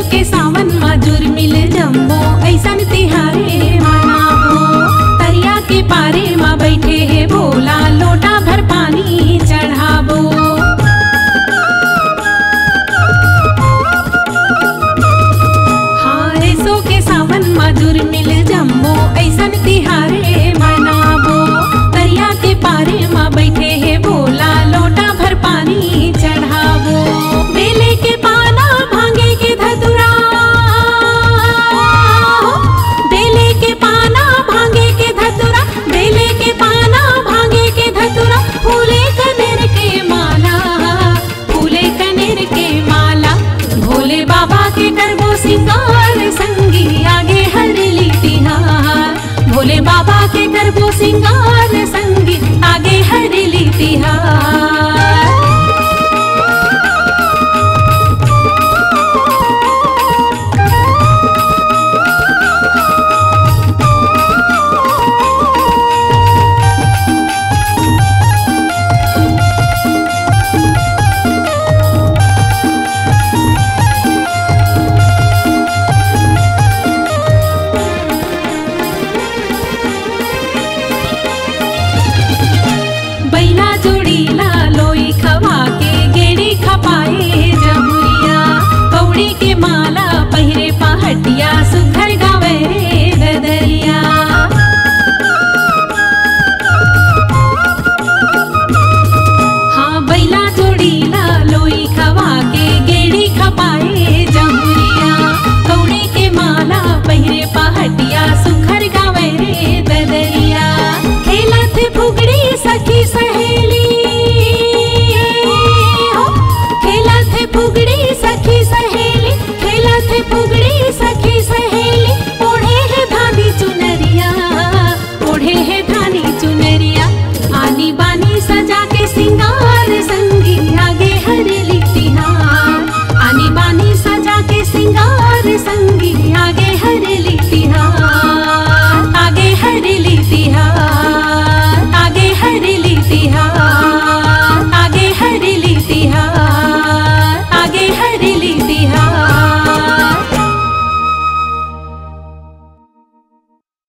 के सावन मधुर मिल जम्बो ऐसन तिहारे मनाबो। तरिया के पारे माँ बैठे है भोला लोटा भर पानी चढ़ाबो। हाँ ऐसो के सावन मधुर मिल जम्बो ऐसन तिहारे मनाबो। तरिया के पारे माँ बैठे है भोला लोटा भर पानी चढ़ाबो। बेले के पाना भांगे के धतुरा, बेले के पाना भांगे के धतुरा, बेले के पाना भांगे के धतुरा। फूले कनेर के माला, फूले कनेर के माला। भोले बाबा के करबो सिंगार संगी आगे हरली तिहार। भोले बाबा के करबो सिंगार संगी आगे हरली तिहार। बैला जोड़ीला लोई खवा के गेड़ी खपाए जमुरिया। कौड़ी के माला पहिरे पहटिया सुघर गावे रे ददरिया। हाँ बैला जोड़ीला लोई खवा के गेड़ी खपाए जमुरिया। कौड़ी के माला पहिरे पहटिया सुघर गावे रे ददरिया। खेलत फुगड़ी सखी सहेली, खेलत फुगड़ी सखी सहेली, खेलत फुगड़ी सखी सहेली। ओढ़े है धानी चुनरिया, ओढ़े है धानी चुनरिया। आनी बानी सजा के सिंगार संगी आगे हरली तिहार। आनी बानी सजा के सिंगार संगी आगे हरली